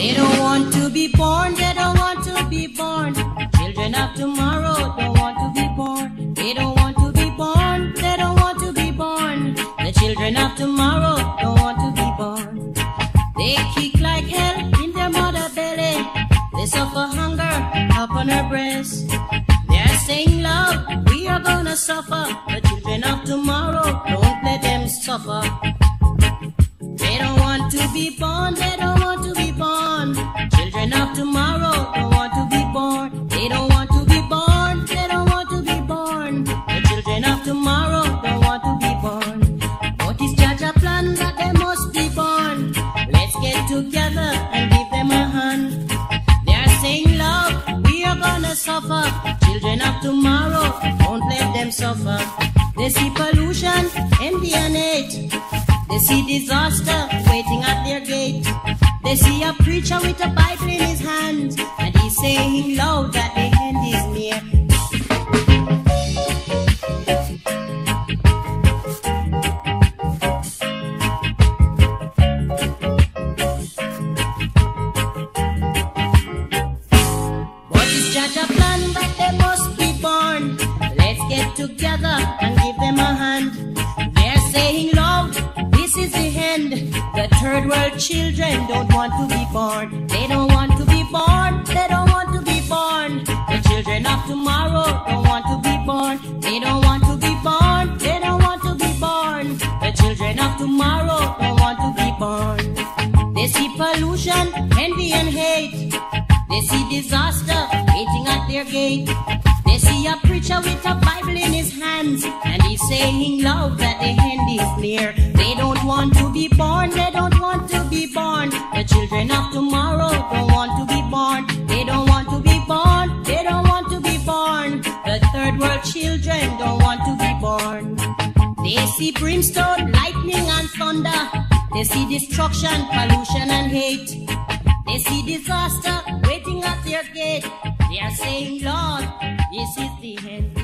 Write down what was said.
They don't want to be born, they don't want to be born. Children of tomorrow don't want to be born. They don't want to be born, they don't want to be born. The children of tomorrow don't want to be born. They kick like hell in their mother belly. They suffer hunger upon her breast. They're saying, love, we are gonna suffer. The children of tomorrow, don't let them suffer. They don't want to be born, they don't want to be born. Children of tomorrow don't want to be born. They don't want to be born, they don't want to be born. The children of tomorrow don't want to be born. But it's Jaja plan that they must be born. Let's get together and give them a hand. They're saying, love, we are gonna suffer. Children of tomorrow, don't let them suffer. They see pollution, envy and hate. They see disaster waiting at their gate. They see a preacher with a Bible in his hand, and he's saying loud that the end is near. What is Jaja plan that they must be born? Let's get together and give them a hand. They're saying loud, this is the end. The third world children don't want to be born. They don't want to be born, they don't want to be born. The children of tomorrow don't want to be born. They don't want to be born, they don't want to be born. The children of tomorrow don't want to be born. They see pollution, envy and hate. They see disaster waiting at their gate. They see a preacher with a Bible in his hands, and he's saying loud that the end is near. They don't want to be born, they don't want to be born. The children of tomorrow don't want to be born. They don't want to be born, they don't want to be born. The third world children don't want to be born. They see brimstone, lightning and thunder. They see destruction, pollution and hate. They see disaster waiting at their gate. They are saying, Lord, this is the end.